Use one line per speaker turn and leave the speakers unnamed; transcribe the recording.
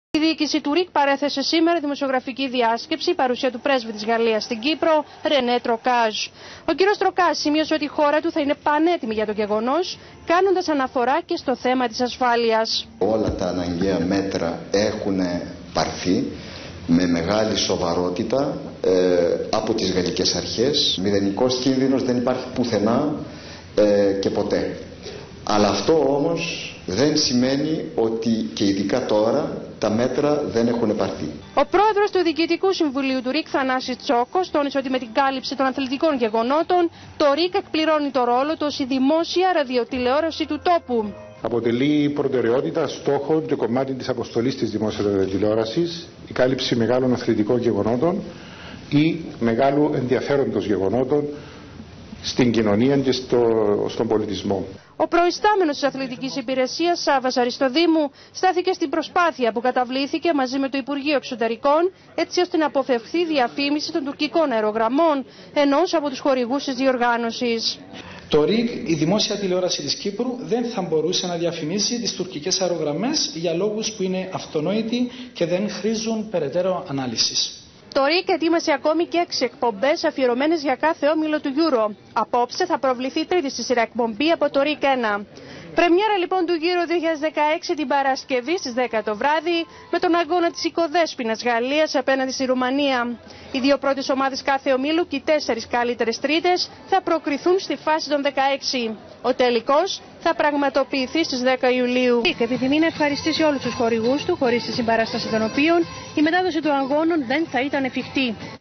Η διοίκηση του ΡΙΚ παρέθεσε σήμερα δημοσιογραφική διάσκεψη παρουσία του πρέσβη της Γαλλίας στην Κύπρο, Ρενέ Τροκάζ. Ο κ. Τροκάζ σημείωσε ότι η χώρα του θα είναι πανέτοιμη για το γεγονός, κάνοντας αναφορά και στο θέμα της ασφάλειας.
Όλα τα αναγκαία μέτρα έχουν πάρθει με μεγάλη σοβαρότητα από τις γαλλικές αρχές. Μηδενικός κίνδυνος δεν υπάρχει πουθενά και ποτέ. Αλλά αυτό όμως δεν σημαίνει ότι και ειδικά τώρα τα μέτρα δεν έχουν πάρθει.
Ο πρόεδρος του Διοικητικού Συμβουλίου του ΡΙΚ, Θανάσης Τσόκος, τόνισε ότι με την κάλυψη των αθλητικών γεγονότων το ΡΙΚ εκπληρώνει το ρόλο του ως η δημόσια ραδιοτηλεόραση του τόπου.
Αποτελεί προτεραιότητα, στόχο και κομμάτι της αποστολής της δημόσιας ραδιοτηλεόρασης η κάλυψη μεγάλων αθλητικών γεγονότων ή μεγάλου ενδιαφέροντος γεγονότων στην κοινωνία και στον πολιτισμό.
Ο προϊστάμενος της Αθλητικής Υπηρεσίας, Σάββας Αριστοδήμου, στάθηκε στην προσπάθεια που καταβλήθηκε μαζί με το Υπουργείο Εξωτερικών, έτσι ώστε να αποφευχθεί διαφήμιση των τουρκικών αερογραμμών ενός από τους χορηγούς της διοργάνωσης.
Το ΡΙΚ, η δημόσια τηλεόραση της Κύπρου, δεν θα μπορούσε να διαφημίσει τις τουρκικές αερογραμμές για λόγους που είναι αυτονόητοι και δεν χρήζουν περαιτέρω ανάλυσης.
Το ΡΙΚ ετοίμασε ακόμη και 6 εκπομπές αφιερωμένες για κάθε όμιλο του Euro. Απόψε θα προβληθεί τρίτη στη σειρά εκπομπή από το ΡΙΚ 1. Πρεμιέρα λοιπόν του Euro 2016 την Παρασκευή στις 10 το βράδυ με τον αγώνα της οικοδέσποινας Γαλλίας απέναντι στη Ρουμανία. Οι δύο πρώτες ομάδες κάθε ομίλου και οι 4 καλύτερες τρίτες θα προκριθούν στη φάση των 16. Ο τελικός θα πραγματοποιηθεί στις 10 Ιουλίου. Η επιθυμεί να ευχαριστήσει όλους τους χορηγούς του, χωρίς τη συμπαράσταση των οποίων η μετάδοση των αγώνων δεν θα ήταν εφικτή.